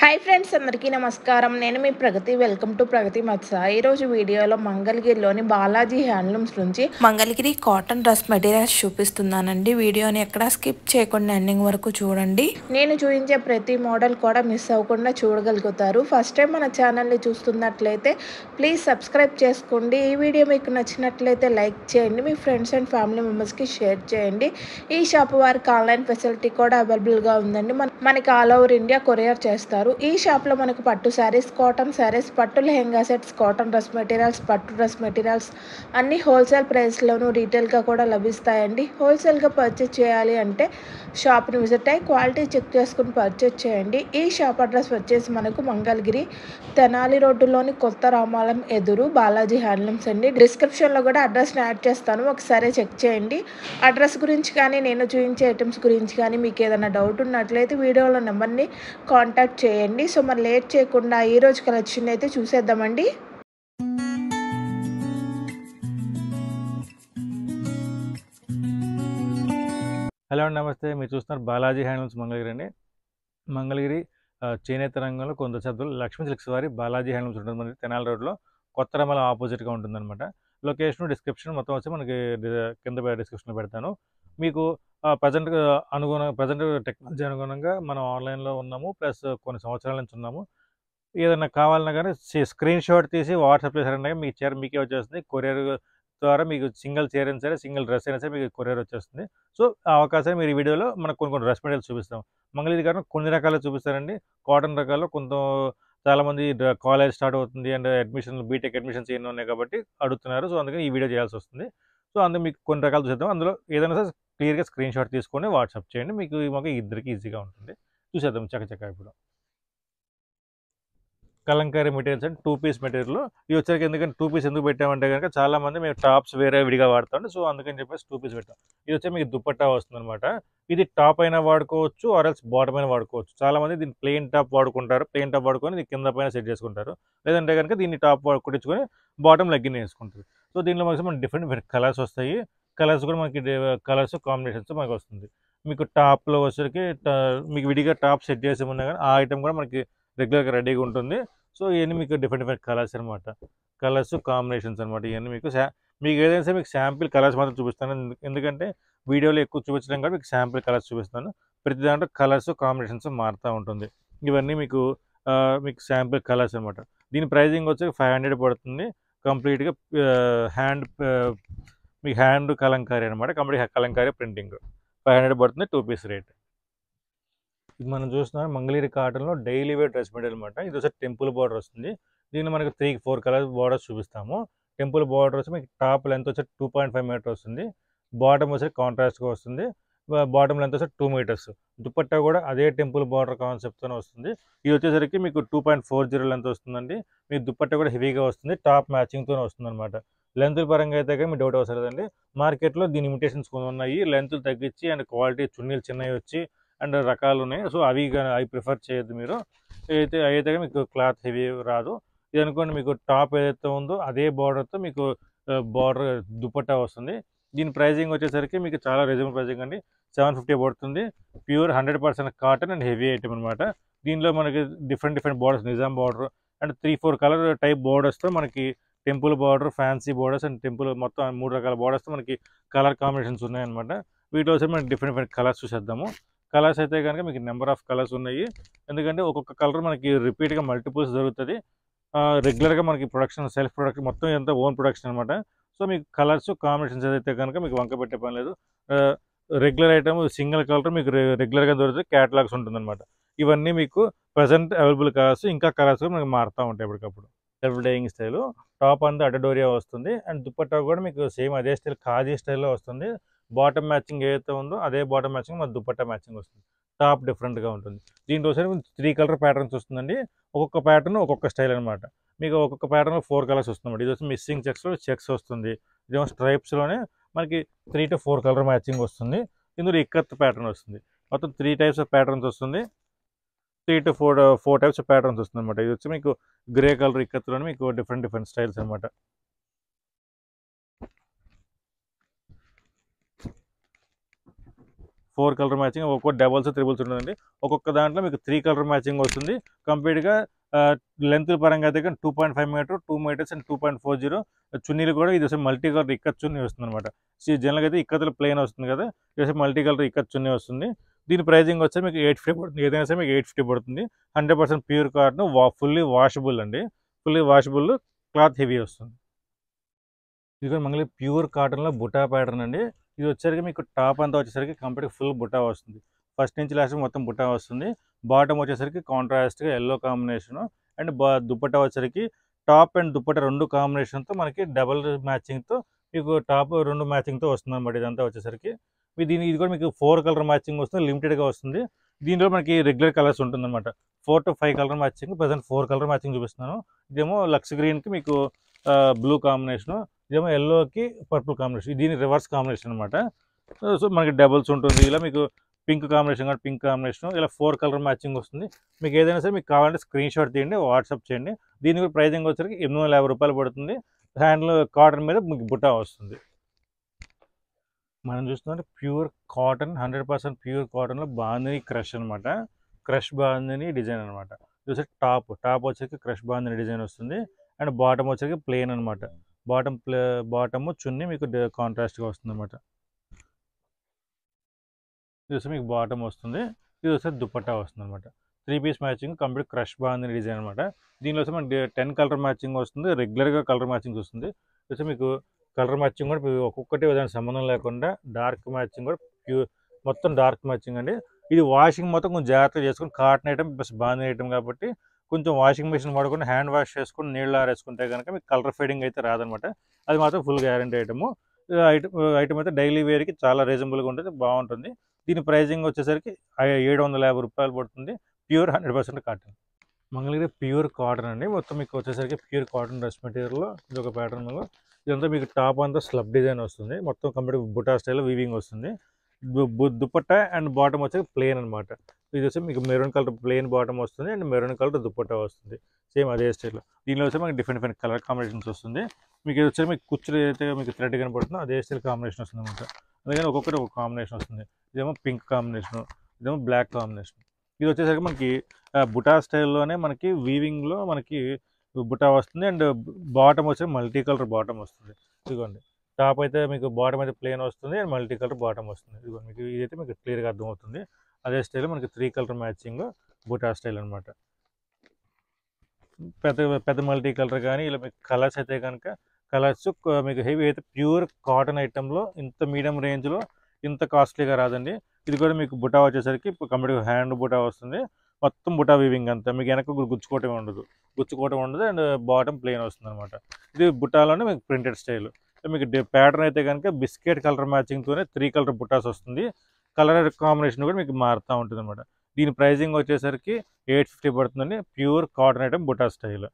Hi friends, అందరికీ నమస్కారం. నేను మీ ప్రగతి. వెల్కమ్ టు ప్రగతి మత్స. ఈరోజు వీడియోలో మంగళగిరిలోని బాలాజీ హ్యాండ్లూమ్స్ నుంచి మంగళగిరి కాటన్ డ్రెస్ మెటీరియల్స్ చూపిస్తున్నానండి. వీడియోని ఎక్కడా స్కిప్ చేయకుండా ఎండింగ్ వరకు చూడండి. నేను చూపించే ప్రతి మోడల్ కూడా మిస్ అవ్వకుండా చూడగలుగుతారు. ఫస్ట్ టైం మన ఛానల్ని చూస్తున్నట్లయితే ప్లీజ్ సబ్స్క్రైబ్ చేసుకోండి. ఈ వీడియో మీకు నచ్చినట్లయితే లైక్ చేయండి. మీ ఫ్రెండ్స్ అండ్ ఫ్యామిలీ మెంబర్స్కి షేర్ చేయండి. ఈ షాప్ వారికి ఆన్లైన్ ఫెసిలిటీ కూడా అవైలబుల్గా ఉందండి. మనకి ఆల్ ఓవర్ ఇండియా కొరియర్ చేస్తారు. ఈ షాప్లో మనకు పట్టు శారీస్, కాటన్ శారీస్, పట్టు lehenga sets, cotton dress materials, పట్టు డ్రెస్ మెటీరియల్స్ అన్ని హోల్సేల్ ప్రైస్లోనూ రీటైల్గా కూడా లభిస్తాయండి. హోల్సేల్గా పర్చేస్ చేయాలి అంటే షాప్ని విజిట్ అయ్యి క్వాలిటీ చెక్ చేసుకుని పర్చేస్ చేయండి. ఈ షాప్ అడ్రస్ వచ్చేసి మనకు మంగళగిరి తెనాలి రోడ్డులోని కొత్త రామాలయం ఎదురు బాలాజీ హ్యాండ్లూమ్స్ అండి. డిస్క్రిప్షన్లో కూడా అడ్రస్ని యాడ్ చేస్తాను, ఒకసారి చెక్ చేయండి. అడ్రస్ గురించి కానీ నేను చూపించే ఐటమ్స్ గురించి కానీ మీకు ఏదైనా డౌట్ ఉన్నట్లయితే వీడియోలో నెంబర్ని కాంటాక్ట్ చేయండి. సో మరి లేట్ చేయకుండా ఈరోజు కలెక్షన్ అయితే చూసేద్దామండి. హలో అండి, నమస్తే. మీరు చూస్తున్నారు బాలాజీ హ్యాండ్లూమ్స్ మంగళగిరి అండి. మంగళగిరి చేనేత రంగంలో కొంత శబ్దాలు లక్ష్మీ సిల్క్స్ వారి బాలాజీ హ్యాండ్లూమ్స్ ఉంటుంది. మనకి తెనాలి రోడ్లో కొత్త రమల ఆపోజిట్గా ఉంటుందన్నమాట. లొకేషన్ డిస్క్రిప్షన్ మొత్తం వచ్చి మనకి కింద డిస్క్రిప్షన్లో పెడతాను. మీకు ప్రజెంట్ టెక్నాలజీ అనుగుణంగా మనం ఆన్లైన్లో ఉన్నాము, ప్లస్ కొన్ని సంవత్సరాల నుంచి ఉన్నాము. ఏదైనా కావాలన్నా కానీ స్క్రీన్ షాట్ తీసి వాట్సాప్ చేశారన్నా మీ చీర మీకే వచ్చేస్తుంది. కొరియర్ ద్వారా మీకు సింగిల్ చీర అయినా సరే, సింగిల్ డ్రెస్ అయినా సరే మీకు కొరియర్ వచ్చేస్తుంది. సో ఆ అవకాశం మీరు ఈ వీడియోలో మనకు కొన్ని డ్రెస్ మెటీరియల్స్ చూపిస్తాం. మంగళగిరి గారు కొన్ని రకాలు చూపిస్తారండి. కాటన్ రకాల్లో చాలామంది కాలేజ్ స్టార్ట్ అవుతుంది అండ్ బీటెక్ అడ్మిషన్స్ ఎన్ని ఉన్నాయి కాబట్టి అడుగుతున్నారు. సో అందుకని ఈ వీడియో చేయాల్సి వస్తుంది. సో అందుకు మీకు కొన్ని రకాలు చూద్దాం. అందులో ఏదైనా సరే క్లియర్గా స్క్రీన్ షాట్ తీసుకొని వాట్సాప్ చేయండి. మాకు ఇద్దరికి ఈజీగా ఉంటుంది. చూసేద్దాం చక్కచక్క. ఇప్పుడు kalamkari materials and 2 piece material ఇవి వచ్చరికి. ఎందుకంటే 2 పీస్ ఎందుకు పెట్టామంటే కనుక చాలామంది మేము టాప్స్ వేరే విడిగా వాడతాం. సో అందుకని చెప్పేసి 2 పీస్ పెట్టాం. ఇది వచ్చి మీకు దుపట్టా వస్తుంది అనమాట. ఇది టాప్ అయినా వాడుకోవచ్చు, ఆర్ఎల్స్ బాటమ్ అయినా వాడుకోవచ్చు. చాలామంది దీన్ని ప్లెయిన్ టాప్ వాడుకుంటారు. ప్లెయిన్ టాప్ వాడుకొని దీన్ని కింద పైన సెట్ చేసుకుంటారు. లేదంటే కనుక దీన్ని టాప్ కుట్టించుకొని బాటమ్ లెగ్గిన్ వేసుకుంటారు. సో దీనిలో మనకి డిఫరెంట్ కలర్స్ వస్తాయి. కలర్స్ కూడా మనకి కలర్స్ కాంబినేషన్స్ మనకి వస్తుంది. మీకు టాప్లో వచ్చరికి మీకు విడిగా టాప్ సెట్ చేసి ఉన్నా కానీ ఆ ఐటమ్ కూడా మనకి రెగ్యులర్గా రెడీగా ఉంటుంది. సో ఇవన్నీ మీకు డిఫరెంట్ కలర్స్ అనమాట. కలర్స్ కాంబినేషన్స్ అనమాట. ఇవన్నీ మీకు ఏదైనా సరే మీకు శాంపిల్ కలర్స్ మాత్రం చూపిస్తాను. ఎందుకంటే వీడియోలో ఎక్కువ చూపించడం కాబట్టి మీకు శాంపిల్ కలర్స్ చూపిస్తాను. ప్రతి దాంట్లో కలర్స్ కాంబినేషన్స్ మారుతూ ఉంటుంది. ఇవన్నీ మీకు శాంపిల్ కలర్స్ అనమాట. దీని ప్రైజింగ్ వచ్చి 500 పడుతుంది. కంప్లీట్గా మీకు హ్యాండ్ కలంకారీ అనమాట. కంప్లీట్ కలంకారీ ప్రింటింగ్ 500 పడుతుంది. 2 పీస్ రేట్. ఇది మనం చూస్తున్నాం మంగళగిరి కాటన్లో డైలీ వేర్ డ్రెస్ మెటీరియల్ అనమాట. ఇది వచ్చి టెంపుల్ బార్డర్ వస్తుంది. దీన్ని మనకి 3-4 కలర్ బార్డర్స్ చూపిస్తాము. టెంపుల్ బార్డర్ వచ్చి మీకు టాప్ లెంత్ వచ్చి 2.5 మీటర్ వస్తుంది. బాటమ్ వచ్చి కాంట్రాస్ట్గా వస్తుంది. బాటమ్ లెంత్ వచ్చి 2 మీటర్స్. దుపట్టా కూడా అదే టెంపుల్ బార్డర్ కాన్సెప్ట్తోనే వస్తుంది. ఇది వచ్చేసరికి మీకు 2.40 లెంత్ వస్తుందండి. మీకు దుపట్టా కూడా హెవీగా వస్తుంది. టాప్ మ్యాచింగ్తోనే వస్తుంది అనమాట. లెంత్ పరంగా అయితే కానీ మీకు డౌట్ అవసరం లేదండి. మార్కెట్లో దీని ఇమిటేషన్స్ కొన్ని ఉన్నాయి. లెంత్లు తగ్గించి అండ్ క్వాలిటీ చున్నీలు చిన్నవి వచ్చి అండ్ రకాలు ఉన్నాయి. సో అవి ప్రిఫర్ చేయొద్దు మీరు. అయితే మీకు క్లాత్ హెవీ రాదు. ఇది అనుకోండి, మీకు టాప్ ఏదైతే ఉందో అదే బార్డర్తో మీకు బార్డర్ దుపట్టా వస్తుంది. దీని ప్రైజింగ్ వచ్చేసరికి మీకు చాలా రీజనబుల్ ప్రైజింగ్ అండి. 750 పడుతుంది. Pure 100% cotton and heavy item అనమాట. దీనిలో మనకి different borders, Nizam border and 3-4 colour type బార్డర్స్తో మనకి temple border, fancy borders and temple మొత్తం 3 రకాల బార్డర్స్తో మనకి కలర్ కాంబినేషన్స్ ఉన్నాయన్నమాట. వీటిలో వచ్చి మనకి డిఫరెంట్ కలర్స్ చూసేద్దాము. కలర్స్ అయితే కనుక మీకు నెంబర్ ఆఫ్ కలర్స్ ఉన్నాయి. ఎందుకంటే ఒక్కొక్క కలర్ మనకి రిపీట్గా మల్టిపుల్స్ దొరుకుతుంది. రెగ్యులర్గా మనకి ప్రొడక్షన్, సెల్ఫ్ ప్రొడక్షన్ మొత్తం ఎంత ఓన్ ప్రొడక్షన్ అనమాట. సో మీకు కలర్స్ కాంబినేషన్స్ ఏదైతే కనుక మీకు వంక పెట్టే పని లేదు. రెగ్యులర్ ఐటమ్ సింగిల్ కలర్ మీకు రెగ్యులర్గా దొరుకుతుంది. క్యాటలాగ్స్ ఉంటుందన్నమాట. ఇవన్నీ మీకు ప్రజెంట్ అవైలబుల్ కలర్స్. ఇంకా కలర్స్ మనకి మారుతూ ఉంటాయి ఎప్పటికప్పుడు. Self dyeing style. టాప్ అంతా అడ్డడోరియా వస్తుంది. అండ్ దుపట్టా కూడా మీకు సేమ్ అదే స్టైల్, ఖాదీ స్టైల్లో వస్తుంది. బాటమ్ మ్యాచింగ్ ఏదైతే ఉందో అదే బాటమ్ మ్యాచింగ్ మన దుపట్టా మ్యాచింగ్ వస్తుంది. టాప్ డిఫరెంట్గా ఉంటుంది. దీంట్లో 3 కలర్ ప్యాటర్న్స్ వస్తుందండి. ఒక్కొక్క ప్యాటర్న్ ఒక్కొక్క స్టైల్ అనమాట. మీకు ఒక్కొక్క ప్యాటర్న్లో 4 కలర్స్ వస్తుంది. ఇది వచ్చి మిస్సింగ్ చెక్స్ వస్తుంది. ఇదేమో స్ట్రైప్స్లోనే మనకి 3 to 4 కలర్ మ్యాచింగ్ వస్తుంది. ఇందులో ఇక్కత్ ప్యాటర్న్ వస్తుంది. మొత్తం 3 టైప్స్ ఆఫ్ ప్యాటర్న్స్ వస్తుంది. 3 to 4 టైప్స్ ఆఫ్ ప్యాటర్న్స్ వస్తుంది అనమాట. ఇది వచ్చి మీకు గ్రే కలర్ ఇక్కత్తులోనే మీకు డిఫరెంట్ స్టైల్స్ అనమాట. 4 కలర్ మ్యాచింగ్, ఒక్కొక్క డబల్స్ త్రిబుల్స్ ఉంటుందండి. ఒక్కొక్క దాంట్లో మీకు 3 కలర్ మ్యాచింగ్ వస్తుంది. కంప్లీట్గా లెంత్ పరంగా అయితే 2.5 మీటర్, 2 మీటర్స్ అండ్ 2.40. చున్నీలు కూడా ఇది మల్టీ కలర్ ఇక్కత్ చున్నీ వస్తుంది అనమాట. జనరల్గా అయితే ఇక్కత్తులు ప్లెయిన్ వస్తుంది కదా, ఇది మల్టీ కలర్ ఇక్కత్ చున్నీ వస్తుంది. దీని ప్రైజింగ్ వచ్చి మీకు 850 పడుతుంది. ఏదైనా సరే మీకు 850 పడుతుంది. 100% ప్యూర్ కాటన్, ఫుల్లీ వాషబుల్ అండి. ఫుల్లీ వాషబుల్, క్లాత్ హెవీ వస్తుంది. ఇది కూడా మంగళగిరి ప్యూర్ కాటన్లో బుటా ప్యాటర్న్ అండి. ఇది వచ్చేసరికి మీకు టాప్ అంతా వచ్చేసరికి కంప్లీట్ ఫుల్ బుటా వస్తుంది. ఫస్ట్ నుంచి లాస్ట్ మొత్తం బుటా వస్తుంది. బాటమ్ వచ్చేసరికి కాంట్రాస్ట్గా ఎల్లో కాంబినేషన్ అండ్ దుపట్టా వచ్చేసరికి టాప్ అండ్ దుపట్టా రెండు కాంబినేషన్తో మనకి డబల్ మ్యాచింగ్తో మీకు టాప్ రెండు మ్యాచింగ్తో వస్తుంది అనమాట. ఇదంతా వచ్చేసరికి ఇది కూడా మీకు 4 కలర్ మ్యాచింగ్ వస్తుంది, లిమిటెడ్గా వస్తుంది. దీనిలో మనకి రెగ్యులర్ కలర్స్ ఉంటుందన్నమాట. 4 to 5 colour matching, present 4 colour matching చూపిస్తున్నాను. ఇదేమో లక్స్ గ్రీన్కి మీకు బ్లూ కాంబినేషను, ఇదేమో ఎల్లోకి పర్పుల్ కాంబినేషన్. దీని రివర్స్ కాంబినేషన్ అనమాట. సో మనకి డబల్స్ ఉంటుంది. ఇలా మీకు పింక్ కాంబినేషన్ కానీ పింక్ కాంబినేషన్, ఇలా 4 కలర్ మ్యాచింగ్ వస్తుంది. మీకు ఏదైనా సరే మీకు కావాలంటే స్క్రీన్ షాట్ తీయండి, వాట్సాప్ చేయండి. దీని కూడా ప్రైజింగ్ వచ్చరికి 850 రూపాయలు పడుతుంది. హ్యాండ్లో కాటన్ మీద మీకు బుటా వస్తుంది. మనం చూస్తుంటే ప్యూర్ కాటన్, 100% ప్యూర్ కాటన్లో బాందిని క్రష్ అనమాట. క్రష్ బాందిని డిజైన్ అనమాట. చూసే టాప్ వచ్చేసి క్రష్ బాందిని డిజైన్ వస్తుంది. అండ్ బాటమ్ వచ్చేసి ప్లెయిన్ అనమాట. బాటమ్ చున్నీ మీకు కాంట్రాస్ట్గా వస్తుంది అనమాట. ఇది వస్తే మీకు బాటమ్ వస్తుంది. ఇది వస్తే దుపట్టా వస్తుంది అనమాట. 3 piece matching complete crush bandhani design అనమాట. దీనిలో వస్తే మనకి 10 కలర్ మ్యాచింగ్ వస్తుంది. రెగ్యులర్గా కలర్ మ్యాచింగ్ వస్తుంది. వస్తే మీకు కలర్ మ్యాచింగ్ కూడా ఒక్కొక్కటి దానికి సంబంధం లేకుండా డార్క్ మ్యాచింగ్ కూడా మొత్తం డార్క్ మ్యాచింగ్ అండి. ఇది వాషింగ్ మొత్తం కొంచెం జాగ్రత్తగా చేసుకుని, cotton item plus bandhani item కాబట్టి కొంచెం వాషింగ్ మిషన్ వాడుకుని హ్యాండ్ వాష్ చేసుకుని నీళ్ళు ఆరేసుకుంటే కనుక మీకు కలర్ ఫేడింగ్ అయితే రాదనమాట. అది మాత్రం ఫుల్ గ్యారంటీ ఐటము. ఐటమ్ అయితే డైలీ వేర్కి చాలా రీజనబుల్గా ఉంటుంది, బాగుంటుంది. దీని ప్రైజింగ్ వచ్చేసరికి 750 రూపాయలు పడుతుంది. Pure 100% cotton. Mangalagiri pure cotton అండి. మొత్తం మీకు వచ్చేసరికి ప్యూర్ కాటన్ డ్రెస్ మెటీరియల్లో ఇది ఒక ప్యాటర్న్. ఇదంతా మీకు టాప్ అంతా స్లబ్ డిజైన్ వస్తుంది. మొత్తం కంప్లీట్ బుటా స్టైల్లో వీవింగ్ వస్తుంది. దుపట్టా అండ్ బాటమ్ వచ్చేసి ప్లెయిన్ అనమాట. ఇది వచ్చి మీకు మెరూన్ కలర్ ప్లెయిన్ బాటమ్ వస్తుంది అండ్ మెరూన్ కలర్ దుపట్టా వస్తుంది. సేమ్ అదే స్టైల్లో. దీనిలో వచ్చి మనకి డిఫరెంట్ కలర్ కాంబినేషన్స్ వస్తుంది. మీకు ఇది వచ్చి మీకు కుచ్చులు ఏదైతే మీకు థ్రెడ్ కనపడుతుందో అదే స్టైల్ కాంబినేషన్ వస్తుంది అనమాట. అందుకని ఒక్కొక్కటి ఒక కాంబినేషన్ వస్తుంది. ఇదేమో పింక్ కాంబినేషను, ఇదేమో బ్లాక్ కాంబినేషన్. ఇది వచ్చేసరికి మనకి బుటా స్టైల్లోనే మనకి వీవింగ్లో మనకి బుటా వస్తుంది. అండ్ బాటమ్ వచ్చి మల్టీ కలర్ బాటమ్ వస్తుంది. ఇదిగోండి, టాప్ అయితే మీకు బాటమ్ అయితే ప్లెయిన్ వస్తుంది అండ్ మల్టీ కలర్ బాటమ్ వస్తుంది. ఇదిగోండి మీకు ఇదైతే మీకు క్లియర్గా అర్థమవుతుంది. అదే స్టైల్ మనకి 3 కలర్ మ్యాచింగ్ బుటా స్టైల్ అనమాట. పెద్ద మల్టీ కలర్ కానీ ఇలా మీకు కలర్స్ అయితే కనుక కలర్స్ మీకు హెవీ అయితే ప్యూర్ కాటన్ ఐటెంలో ఇంత మీడియం రేంజ్లో ఇంత కాస్ట్లీగా రాదండి. ఇది కూడా మీకు బుటా వచ్చేసరికి కంప్లీట్ హ్యాండ్ బుటా వస్తుంది. మొత్తం బుటా వీవింగ్ అంతా మీకు వెనక గుచ్చుకోవటం ఉండదు అండ్ బాటమ్ ప్లెయిన్ వస్తుంది అనమాట. ఇది బుటాలోనే మీకు ప్రింటెడ్ స్టైల్. మీకు ప్యాటర్న్ అయితే కనుక బిస్కెట్ కలర్ మ్యాచింగ్తోనే 3 కలర్ బుటాస్ వస్తుంది. కలర్ కాంబినేషన్ కూడా మీకు మారుతూ ఉంటుంది అనమాట. దీని ప్రైజింగ్ వచ్చేసరికి 850 పడుతుందండి. Pure cotton item buta style.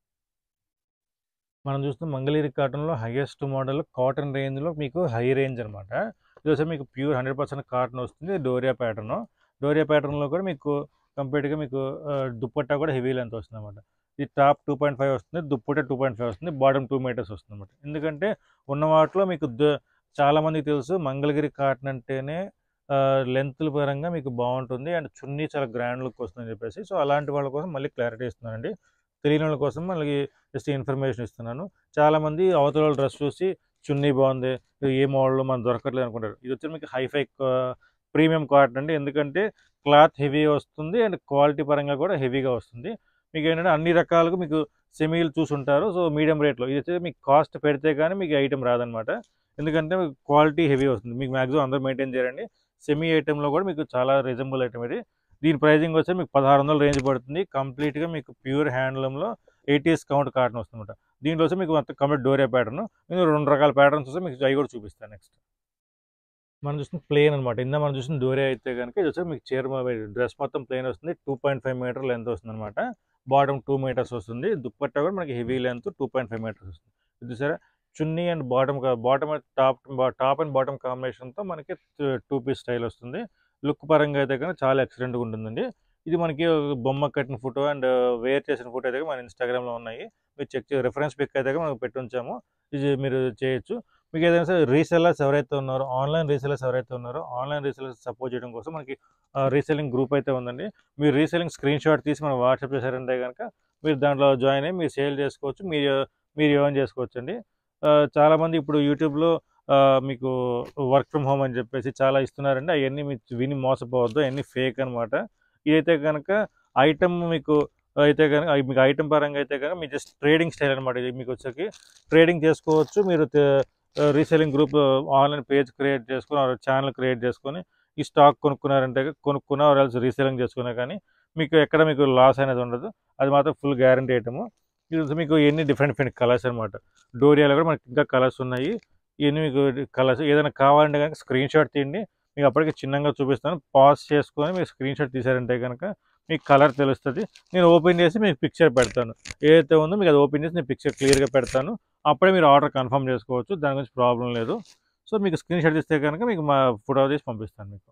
మనం చూస్తున్న మంగళగిరి కాటన్లో హైయెస్ట్ మోడల్ కాటన్ రేంజ్లో మీకు హై రేంజ్ అనమాట. ఇది వచ్చి మీకు ప్యూర్ 100% కాటన్ వస్తుంది. డోరియా ప్యాటర్న్లో కూడా మీకు కంప్లీట్గా మీకు దుప్పట్టా కూడా హెవీ లెంత్ వస్తుంది అనమాట. ఇది టాప్ 2.5 వస్తుంది, దుప్పట్టా 2.5 వస్తుంది, బాటమ్ 2 మీటర్స్ వస్తుంది అనమాట. ఎందుకంటే ఉన్న వాటిలో మీకు చాలామందికి తెలుసు మంగళగిరి కాటన్ అంటేనే లెంత్ల పరంగా మీకు బాగుంటుంది అండ్ చున్నీ చాలా గ్రాండ్ లుక్ వస్తుందని చెప్పేసి. సో అలాంటి వాళ్ళ కోసం మళ్ళీ క్లారిటీ ఇస్తున్నానండి. తెలియని వాళ్ళ కోసం మళ్ళీ జస్ట్ ఇన్ఫర్మేషన్ ఇస్తున్నాను. చాలామంది అవతల వాళ్ళ డ్రెస్ చూసి చున్నీ బాగుంది, ఏ మోడల్లో మనం దొరకట్లేదు అనుకుంటారు. ఇది వచ్చి మీకు హైఫై ప్రీమియం కాటన్ అండి. ఎందుకంటే క్లాత్ హెవీ వస్తుంది అండ్ క్వాలిటీ పరంగా కూడా హెవీగా వస్తుంది. మీకు ఏంటంటే అన్ని రకాలుగా మీకు సెమీలు చూసుంటారు. సో మీడియం రేట్లో ఇది వచ్చి మీకు కాస్ట్ పెడితే కానీ మీకు ఐటెం రాదనమాట. ఎందుకంటే క్వాలిటీ హెవీ వస్తుంది. మీకు మ్యాక్సిమం అందరూ మెయింటైన్ చేయండి. సెమీ ఐటెంలో కూడా మీకు చాలా రీజనబుల్ ఐటమ్ ఇది. దీని ప్రైజింగ్ వచ్చి మీకు 1600 రేంజ్ పడుతుంది. కంప్లీట్గా మీకు ప్యూర్ హ్యాండ్లూమ్లో 80s కౌంట్ కాటన్ వస్తుందన్నమాట. దీంట్లో వచ్చి మీకు మొత్తం కంప్లీట్ డోరియా ప్యాటర్న్. నేను 2 రకాల ప్యాటర్న్స్ వస్తే మీకు అవి కూడా చూపిస్తాను నెక్స్ట్. మనం చూస్తుంది ప్లెయిన్ అనమాట. మనం చూసిన డోరియా అయితే కనుక ఇది వచ్చి మీకు డ్రెస్ మొత్తం ప్లెయిన్ వస్తుంది. 2.5 మీటర్ లెంత్ వస్తుంది అనమాట. బాటమ్ 2 మీటర్స్ వస్తుంది. దుప్పట్టా కూడా మనకి హెవీ లెంత్ 2.5 మీటర్స్ వస్తుంది. ఇది సరే chunni and bottom top and bottom కాంబినేషన్తో మనకి 2 పీస్ స్టైల్ వస్తుంది. లుక్ పరంగా అయితే కనుక చాలా ఎక్సలెంట్గా ఉంటుందండి. ఇది మనకి బొమ్మ కట్టిన ఫోటో అండ్ వేర్ చేసిన ఫోటో అయితే మన ఇన్స్టాగ్రామ్లో ఉన్నాయి. మీరు చెక్ రిఫరెన్స్ పిక్ అయితే మనకు పెట్టి ఉంచాము. ఇది మీరు చేయొచ్చు. మీకు ఏదైనా సరే రీసెల్లర్స్ ఎవరైతే ఉన్నారో, ఆన్లైన్ రీసెల్లర్స్ ఎవరైతే ఉన్నారో, ఆన్లైన్ రీసెల్లర్స్ సపోర్ట్ చేయడం కోసం మనకి రీసెల్లింగ్ గ్రూప్ అయితే ఉందండి. మీరు రీసెల్లింగ్ స్క్రీన్ షాట్ తీసి మనం వాట్సాప్ చేశారంటే కనుక మీరు దాంట్లో జాయిన్ అయ్యి మీరు సేల్ చేసుకోవచ్చు, మీరు ఎర్న్ చేసుకోవచ్చండి. చాలామంది ఇప్పుడు యూట్యూబ్లో మీకు వర్క్ ఫ్రమ్ హోమ్ అని చెప్పేసి చాలా ఇస్తున్నారండి. అవన్నీ మీరు విని మోసపోవద్దు, అవన్నీ ఫేక్ అనమాట. ఇదైతే కనుక ఐటమ్ మీకు అయితే కనుక మీకు ఐటమ్ పరంగా అయితే కనుక మీ జస్ట్ ట్రేడింగ్ స్టైల్ అనమాట. ఇది మీకు వచ్చేసి ట్రేడింగ్ చేసుకోవచ్చు. మీరు reselling group online page create చేసుకొని ఛానల్ క్రియేట్ చేసుకొని ఈ స్టాక్ కొనుక్కున్నారంటే కొనుక్కున్నా ఆర్ఎల్స్ రీసెల్లింగ్ చేసుకున్నా కానీ మీకు ఎక్కడ మీకు లాస్ అనేది ఉండదు. అది మాత్రం ఫుల్ గ్యారంటీ ఐటము. ఇది మీకు ఎన్ని డిఫరెంట్ కలర్స్ అనమాట. డోరియాలో కూడా మనకి ఇంకా కలర్స్ ఉన్నాయి. ఇవన్నీ మీకు కలర్స్ ఏదైనా కావాలంటే కనుక స్క్రీన్ షాట్ తీయండి. మీకు అప్పటికి చిన్నగా చూపిస్తాను. పాజ్ చేసుకొని మీరు స్క్రీన్ షాట్ తీసారంటే కనుక మీకు కలర్ తెలుస్తుంది. నేను ఓపెన్ చేసి మీకు పిక్చర్ పెడతాను. ఏదైతే ఉందో మీకు అది ఓపెన్ చేసి నేను పిక్చర్ క్లియర్గా పెడతాను. అప్పుడే మీరు ఆర్డర్ కన్ఫర్మ్ చేసుకోవచ్చు. దాని గురించి ప్రాబ్లం లేదు. సో మీకు స్క్రీన్ షాట్ తీస్తే కనుక మీకు మా ఫోటో తీసి పంపిస్తాను మీకు.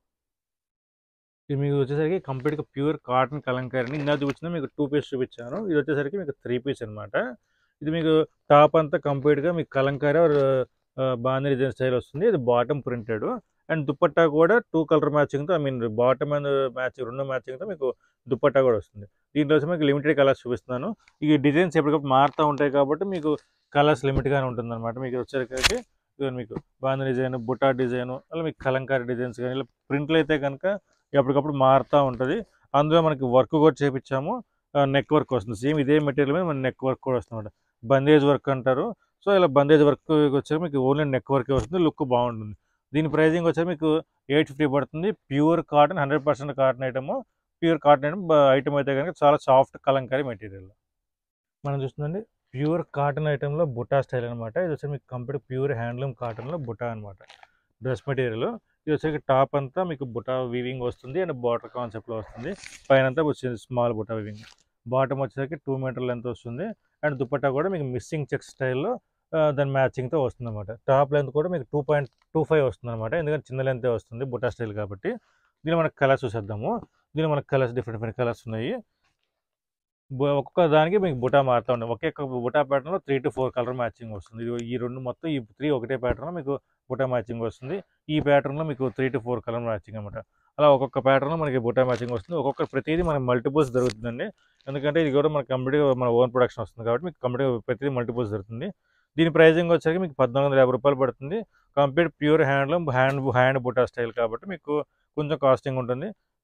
ఇది మీకు వచ్చేసరికి కంప్లీట్గా ప్యూర్ కాటన్ కలంకారీ. ఇందాక చూపించిన మీకు 2 పీస్ చూపించాను. ఇది వచ్చేసరికి మీకు 3 పీస్ అనమాట. ఇది మీకు టాప్ అంతా కంప్లీట్గా మీకు కలంకారీ బాందిని డిజైన్ స్టైల్ వస్తుంది. ఇది బాటమ్ ప్రింటెడ్ అండ్ దుపట్టా కూడా 2 కలర్ మ్యాచింగ్తో, I mean bottom and matching 2 మ్యాచింగ్తో మీకు దుపట్టా కూడా వస్తుంది. దీంట్లో వచ్చి మీకు లిమిటెడ్ కలర్స్ చూపిస్తున్నాను. ఈ డిజైన్స్ ఎప్పటికప్పుడు మారుతూ ఉంటాయి కాబట్టి మీకు కలర్స్ లిమిట్గానే ఉంటుంది అనమాట. మీకు వచ్చేసరికి మీకు బాందిని డిజైన్, బుటా డిజైన్, అలా మీకు కలంకారీ డిజైన్స్ కానీ ఇలా ప్రింట్లు అయితే కనుక ఎప్పటికప్పుడు మారుతూ ఉంటుంది. అందులో మనకి వర్క్ కూడా చేయించాము. నెక్ వర్క్ వస్తుంది. సేమ్ ఇదే మెటీరియల్ మీద మన నెక్ వర్క్ కూడా వస్తుంది. బందేజ్ వర్క్ అంటారు. సో ఇలా బందేజ్ వర్క్ వచ్చాక మీకు ఓన్లీ నెక్ వర్కే వస్తుంది. లుక్ బాగుంటుంది. దీని ప్రైజింగ్ వచ్చాక మీకు 850 పడుతుంది. Pure cotton, 100% cotton item. Pure cotton item అయితే కనుక చాలా సాఫ్ట్ కలంకారీ మెటీరియల్ మనం చూస్తుందండి. ప్యూర్ కాటన్ ఐటెంలో బుటా స్టైల్ అనమాట. ఇది వచ్చి మీకు కంప్లీట్ ప్యూర్ హ్యాండ్లూమ్ కాటన్లో బుటా అనమాట డ్రెస్ మెటీరియల్. ఇది వచ్చేసి టాప్ అంతా మీకు బుటా వీవింగ్ వస్తుంది అండ్ బార్డర్ కాన్సెప్ట్లో వస్తుంది. పైన అంతా వచ్చింది స్మాల్ బుటా వీవింగ్. బాటమ్ వచ్చేసరికి 2 మీటర్ లెంత్ వస్తుంది అండ్ దుపట్టా కూడా మీకు మిస్సింగ్ చెక్ స్టైల్లో దాని మ్యాచింగ్తో వస్తుంది అనమాట. టాప్ లెంత్ కూడా మీకు 2.25 వస్తుంది అనమాట. ఎందుకంటే చిన్న లెంతే వస్తుంది బుటా స్టైల్ కాబట్టి. దీని మనకు కలర్స్ చూసేద్దాము. దీని మనకు కలర్స్ డిఫరెంట్ కలర్స్ ఉన్నాయి. ఒక్కొక్క దానికి మీకు బుటా మారుతూ ఉంటుంది. ఒకే బుటా ప్యాటర్న్లో 3 to 4 కలర్ మ్యాచింగ్ వస్తుంది. ఈ రెండు మొత్తం ఈ 3 ఒకటే ప్యాటర్న్లో మీకు బుటా మ్యాచింగ్ వస్తుంది. ఈ ప్యాటర్న్లో మీకు 3 to 4 కలర్ మ్యాచింగ్ అనమాట. అలా ఒక్కొక్క ప్యాటర్న్లో మనకి బుటా మ్యాచింగ్ వస్తుంది. ఒక్కొక్క ప్రతిదీ మనకి మల్టిపుల్స్ జరుగుతుందండి. ఎందుకంటే ఇది కూడా మనకి కంప్లీట్గా మన ఓన్ ప్రొడక్షన్ వస్తుంది కాబట్టి మీకు కంప్లీట్గా ప్రతిదీ మల్టిపుల్స్ జరుగుతుంది. దీని ప్రైజింగ్ వచ్చేసరికి మీకు 1450 రూపాయలు పడుతుంది. Complete pure handloom hand buta style కాబట్టి మీకు కొంచెం కాస్టింగ్ ఉంటుంది.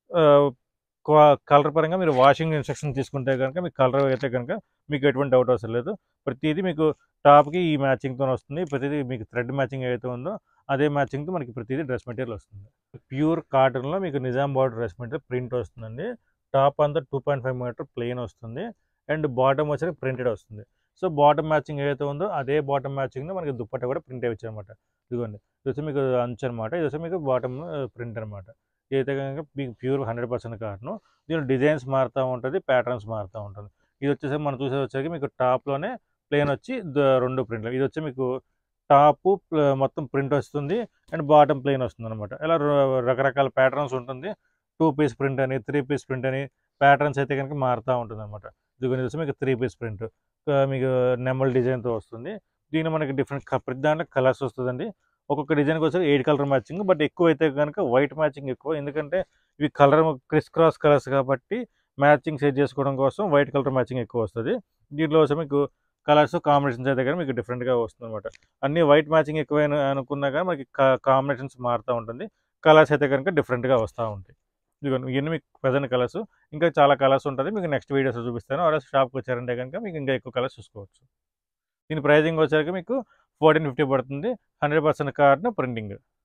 కలర్ పరంగా మీరు వాషింగ్ ఇన్స్ట్రక్షన్ తీసుకుంటే కనుక మీకు కలర్ అయితే కనుక మీకు ఎటువంటి డౌట్ అవసరం లేదు. ప్రతిదీ మీకు టాప్కి ఈ మ్యాచింగ్తో వస్తుంది. ప్రతిదీ మీకు థ్రెడ్ మ్యాచింగ్ ఏదైతే ఉందో అదే మ్యాచింగ్తో మనకి ప్రతిదీ డ్రెస్ మెటీరియల్ వస్తుంది. ప్యూర్ కాటన్లో మీకు Nizam border dress material print వస్తుందండి. టాప్ అంతా 2.5 మీటర్ ప్లెయిన్ వస్తుంది అండ్ బాటమ్ వచ్చి ప్రింటెడ్ వస్తుంది. సో బాటమ్ మ్యాచింగ్ ఏదైతే ఉందో అదే బాటమ్ మ్యాచింగ్లో మనకి దుప్పట్టా కూడా ప్రింట్ అయ్యొచ్చు అనమాట. ఇదిగోండి ఇది వచ్చి మీకు అంచు అనమాట. ఇది వచ్చి మీకు బాటమ్ ప్రింట్ అనమాట. ఇదైతే కనుక మీకు ప్యూర్ 100% కాటను. దీనిలో డిజైన్స్ మారుతూ ఉంటుంది, ప్యాటర్న్స్ మారుతూ ఉంటుంది. ఇది వచ్చేసరికి మనం చూసేది వచ్చేసరికి మీకు టాప్లోనే ప్లెయిన్ వచ్చి 2 ప్రింట్లు. ఇది వచ్చి మీకు టాపు మొత్తం ప్రింట్ వస్తుంది అండ్ బాటమ్ ప్లెయిన్ వస్తుంది అనమాట. ఇలా రకరకాల ప్యాటర్న్స్ ఉంటుంది. 2 పీస్ ప్రింట్ అని, 3 పీస్ ప్రింట్ అని ప్యాటర్న్స్ అయితే కనుక మారుతూ ఉంటుంది అనమాట. ఇది వచ్చి మీకు 3 పీస్ ప్రింట్ మీకు నెమల్ డిజైన్తో వస్తుంది. దీని మనకి ప్రతి దాంట్లో కలర్స్ వస్తుందండి. ఒక్కొక్క డిజైన్కి వచ్చి 8 కలర్ మ్యాచింగ్. బట్ ఎక్కువ అయితే కనుక వైట్ మ్యాచింగ్ ఎక్కువ. ఎందుకంటే ఇవి కలర్ క్రాస్ కలర్స్ కాబట్టి మ్యాచింగ్ సెట్ చేసుకోవడం కోసం వైట్ కలర్ మ్యాచింగ్ ఎక్కువ వస్తుంది. దీంట్లో వచ్చి మీకు కలర్స్ కాంబినేషన్స్ అయితే కానీ మీకు డిఫరెంట్గా వస్తుంది అనమాట. అన్ని వైట్ మ్యాచింగ్ ఎక్కువైనా అనుకున్నా కానీ మనకి కాంబినేషన్స్ మారుతూ ఉంటుంది. కలర్స్ అయితే కనుక డిఫరెంట్గా వస్తూ ఉంటాయి. ఇవన్నీ మీకు ప్రజెంట్ కలర్స్. ఇంకా చాలా కలర్స్ ఉంటుంది. మీకు నెక్స్ట్ వీడియోస్ చూపిస్తాను. అలా షాప్కి వచ్చారంటే కనుక మీకు ఇంకా ఎక్కువ కలర్స్ చూసుకోవచ్చు. దీని ప్రైజింగ్ వచ్చేసరికి మీకు 1450 పడుతుంది. 100% కాటన్ ప్రింటింగ్.